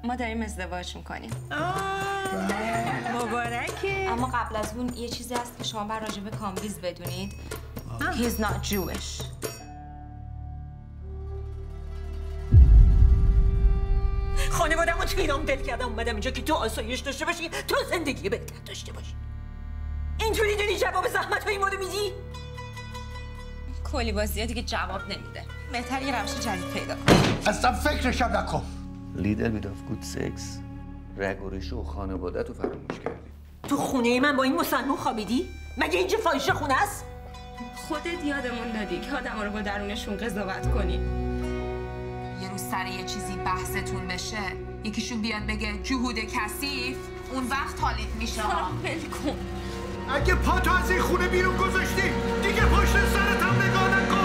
ما داریم ازدواج میکنیم. مبارکه. اما قبل از اون یه چیزی هست که شما باید راجع به کامبیز بدونید. He's not Jewish. خانواده‌مو تو ایران ول کردم اومدم اینجا که تو آسایش داشته باشی، تو زندگی بهتر داشته باشی. اینجوری داری جواب زحمت‌های ما رو میدی؟ کلی بازیه دیگه جواب نمیده. بهتر یه روش جدید پیدا کن. اصلا فکرشم نکن. لیدر بیداف گود سکس رگ و ریشه و خانواده تو فراموش کردی. تو خونه من با این مصنوع خوابیدی؟ مگه اینجا فاحشه خونه است؟ خودت یادمون دادی که آدما رو با درونشون قضاوت کنی. یه روز سر یه چیزی بحثتون بشه، یکیشون بیاد بگه جهود کثیف، اون وقت حالیت میشه. ول کن. اگه پاتو از این خونه بیرون گذاشتی دیگه پشت سرت هم نگاه نکن.